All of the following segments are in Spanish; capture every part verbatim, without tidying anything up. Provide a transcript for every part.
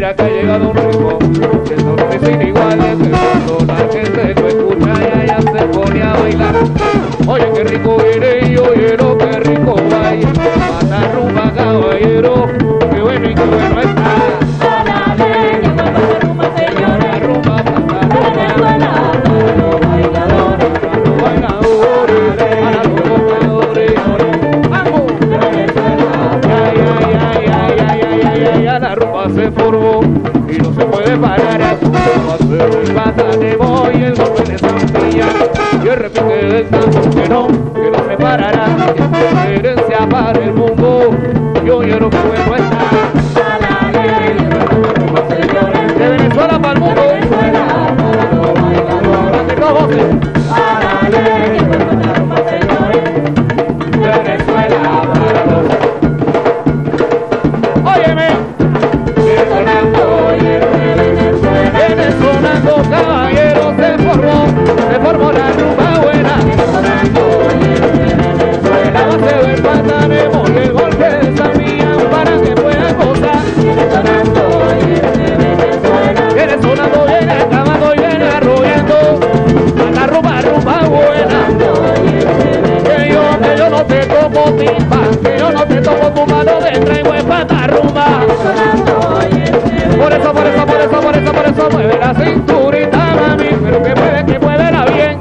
mira que ha llegado un ritmo, que no es sin igual, que cuando la gente lo escucha y allá se pone a bailar. Oye, qué rico viene y oyero, qué rico baila, pata rumba caballero, qué bueno y qué bueno está. La rumba se formó y no se puede parar. Va a ser el batanemo y el golpe de Santilla y el repique del tambor que no, que no se parará. Herencia para el mundo, yo quiero que bueno está. De Venezuela para el mundo. Grande como que. Venezuela para los. Óyeme. Viene sonando caballero, se formó, se formó la rumba buena. La base del batanemo y el golpe de Samía para que puedan gozar. Viene sonando, viene acabando y viene arrollando a la rumba, rumba buena. Que yo, que yo no te toco timba, que yo no te toco tu mano de traigo en pata rumba. Por eso, por eso, por eso, por eso, por eso mueve la cinturita, mami, pero que mueve, que muévela bien.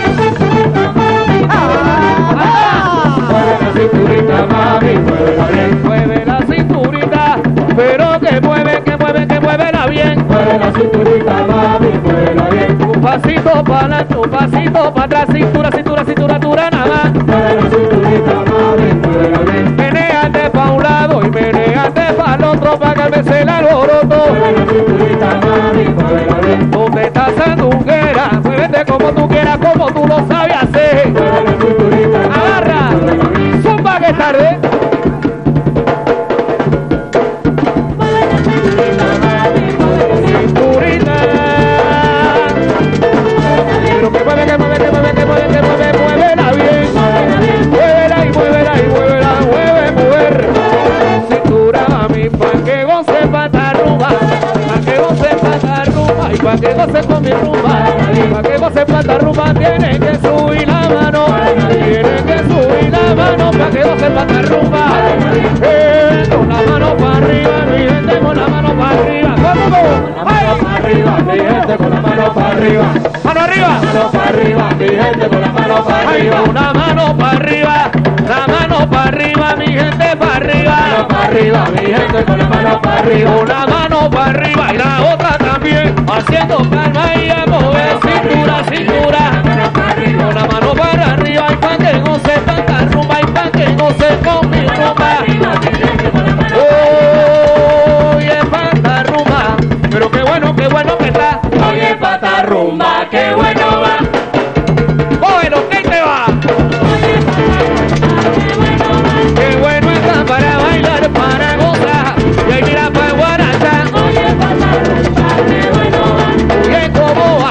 Mueve la cinturita, mami, muévela bien. Mueve la cinturita, pero que mueve, que mueve, que muévela bien. Mueve la cinturita, mami, muévela bien. Un pasito para adelante, un pasito para atrás, cintura, cintura, cintura, dura nada más. Mueve la cinturita, mami, muévela bien. Menéate pa' un lado y menéate pa' el otro pa' calmarse el alboroto. ¿Dónde está Sandunguera? Muévete como tú quieras, como tú lo sabes hacer. Agarra, zumba que es tarde. Cinturita. Pero que mueve, que mueve, que mueve, que mueve, que mueve, muévela bien. Muévela y muévela y muévela, mueve, mujer. Cintura, mami, pa' que goce pata rumba. Y pa' que goce con mi rumba, pa' que goce plata rumba, tiene que subir la mano, tiene que subir la mano, pa' que goce plata rumba, eh, con la mano para arriba, mi gente con la mano para arriba, ¿cómo? ¡Ay! Para arriba, mi gente con la mano para arriba, mano arriba, mano para arriba, mi gente con la mano para arriba, una mano para arriba, la mano para arriba, mi gente para arriba, mano para arriba, mi gente con la mano para arriba, una mano para arriba y la otra también, haciendo palma y a mover cintura, cintura, con la mano para arriba y pa' que goce tanta rumba y pa' que goce con mi rumba. Oye, pata rumba, pero qué bueno, qué bueno que está. Oye, pata rumba, qué bueno va. Bueno, ¿qué te va? Qué bueno está para bailar, para gozar, y ahí mira pa' guaracha. Oye, pata rumba, qué bueno va. Oye, cómo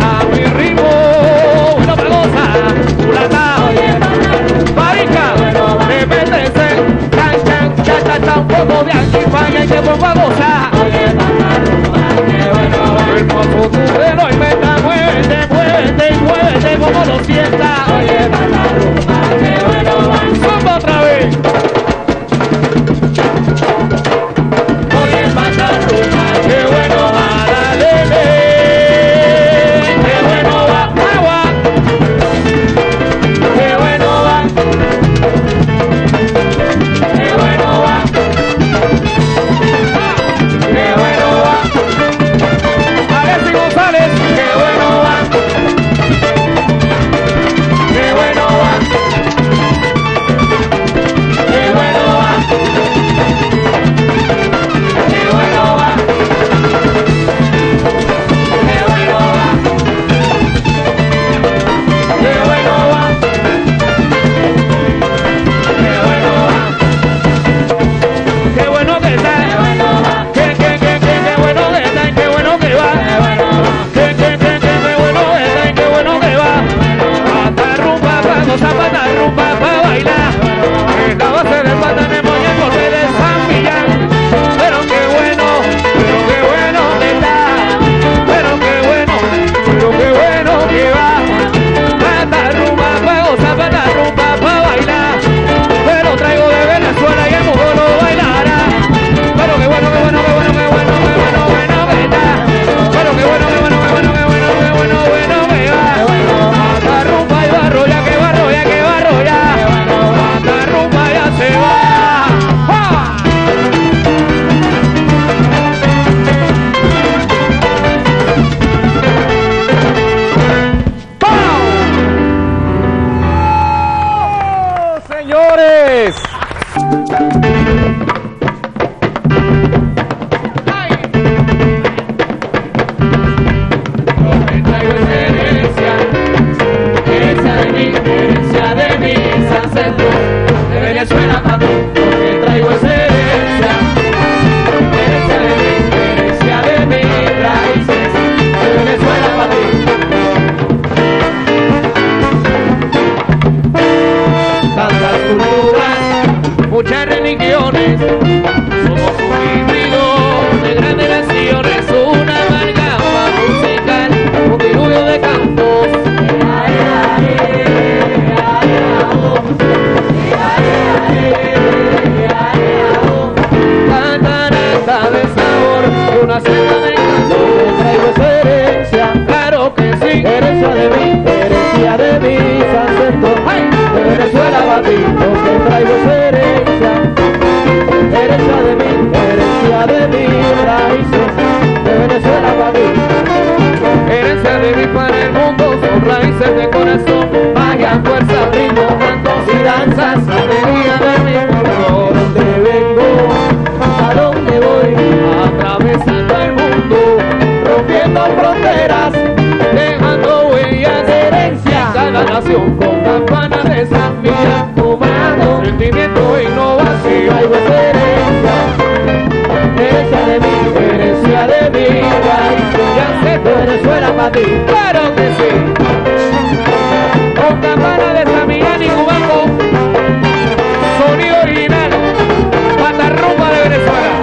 de sabor y una senda de encanto. Lo que traigo es herencia, Claro que sí. herencia de mí, herencia de mis ancestros. ¡Ay! De Venezuela para ti, lo que traigo es herencia, herencia de mí, herencia de mis raíces. De Venezuela para ti. Herencia de mí para el mundo, son raíces de corazón, magia, fuerza, ritmo, cantos y danzas, alegría de mi pueblo. ¿Dónde vengo? ¿A dónde voy? Atravesando el mundo, Rompiendo fronteras, dejando huellas de herencia en cada nación, con campana de San Millán, fumando. sentimiento e innovación. Traigo esa herencia, herencia de mí, herencia de mi raíces. Ya sé, De Venezuela para ti. claro que sí. Con campana de San Millán y cubano, sonido original, patarrumba de Venezuela.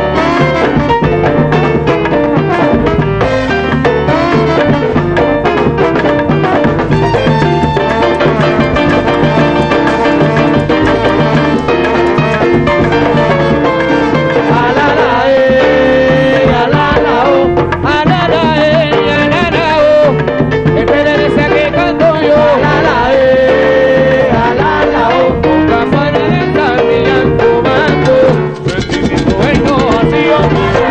A la la eh, a la la oh, Anana, eh, anana, oh. Espera de esa que canto yo. a la la eh, a la la oh. Con campana de San Millán comando, sentimiento e innovación.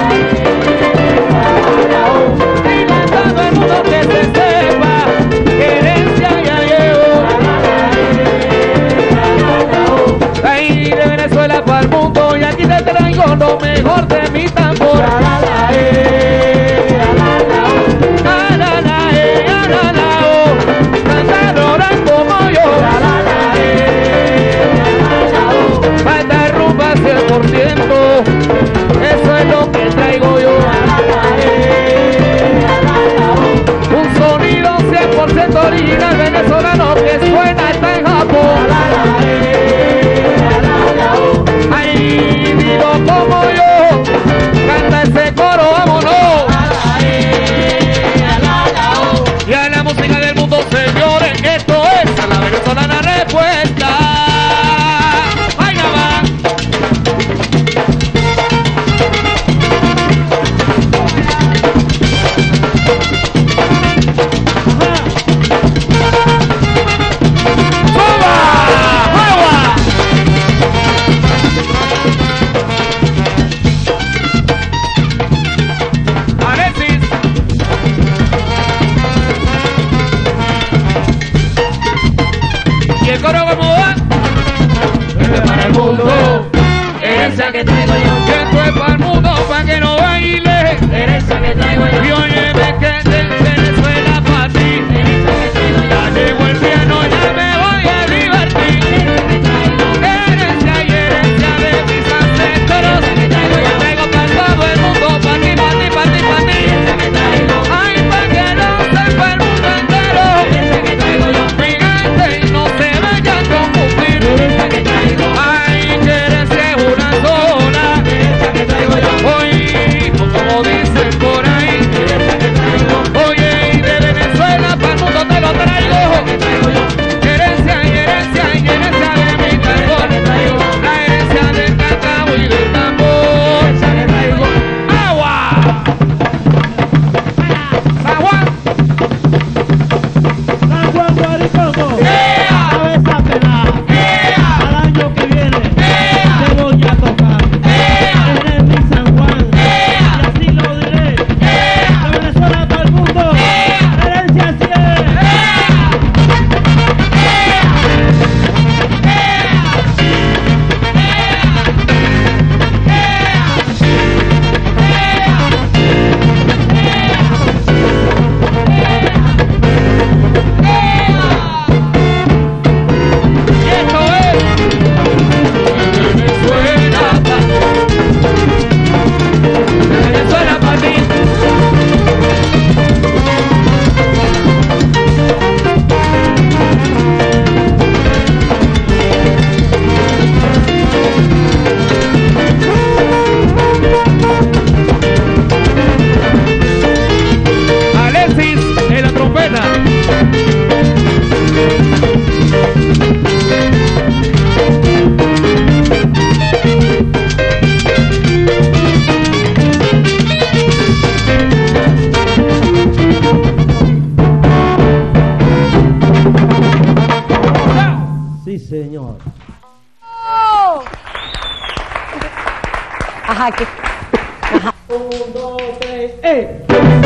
Y lanzando al mundo que se sepa, que herencia ya llevo. Ahí de Venezuela para el mundo, y aquí te traigo lo mejor de mi tambor. A la la eh, a la la oh. Anana, eh, anana, oh. Cantaroras como yo. A la la eh, a la la oh. Patarrumba cien por ciento, eso es lo que traigo yo. A la la eh, a la la oh. Un sonido cien por ciento original venezolano que suena hasta en A Japón. la la eh, a la la oh. Ay, digo como yo, canta ese coro, vámonos. A la eh, a la la oh. Y a la música del mundo, señores, esto es la venezolana respuesta. ¡Ay, nada! ¡Suba! ¡Agua! Alexis. ¿Y el coro cómo va? Esto es para el mundo, herencia que traigo yo, Que esto es para el mundo, pa' que no baile. herencia que traigo Y yo, óyeme que de Venezuela pa' ti. herencia que traigo yo, Ya llegó el piano, ya me voy a divertir. herencia que traigo, Herencia y herencia de mis ancestros. que traigo Yo yo, traigo para todo el mundo, pa' ti, pa' ti, pa' ti, pa' ti. herencia que traigo, Ay, pa' que no sepa el mundo entero. herencia que traigo yo, Mi gente y no se vayan a confundir. herencia que traigo, Ay, que herencia es una sola. herencia que traigo señor. ¡Oh! Ajá, que... Ajá. Un, dos, tres, ¡eh!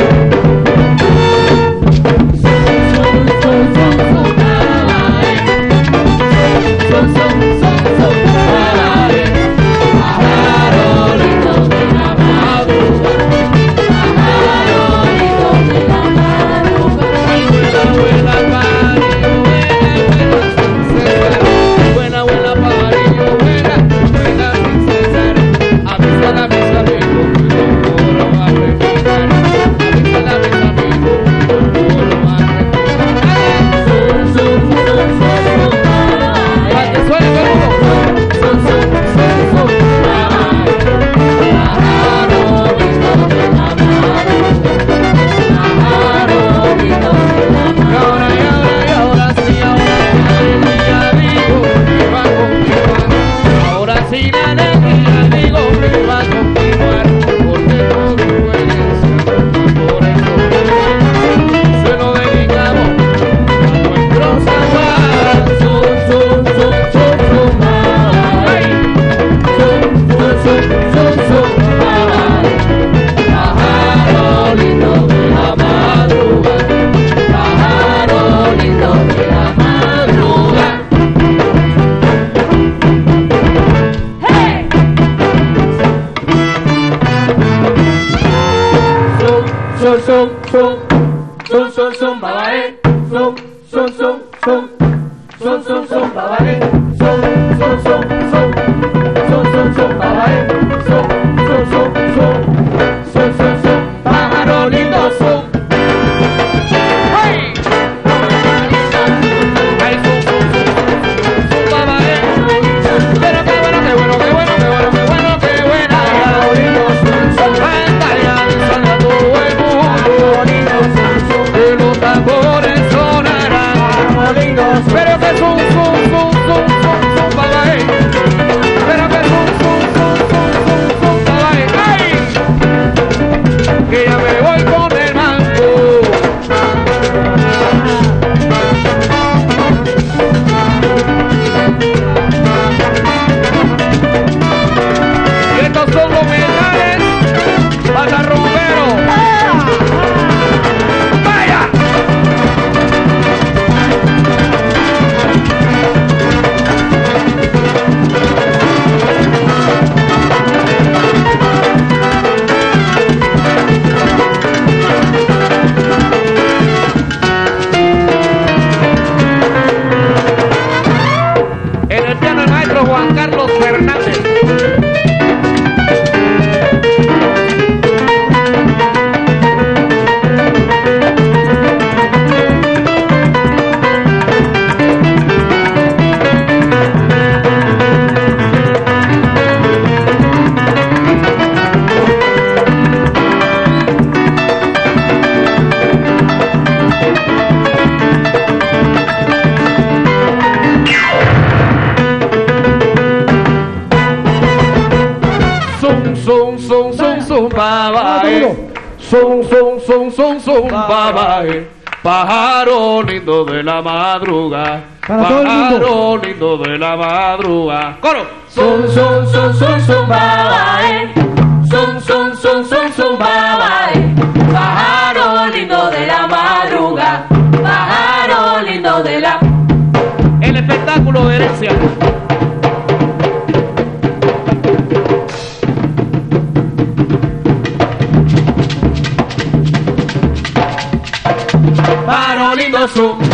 Son, son, son, son, son, babae. Pájaro lindo de la madruga. Pájaro lindo de la madruga. Coro. Son, son, son, son, son, babae. Son, son, son, son, son, babae. Pájaro lindo de la madruga. Pájaro lindo de la... El espectáculo de herencia. Pájaro lindo son.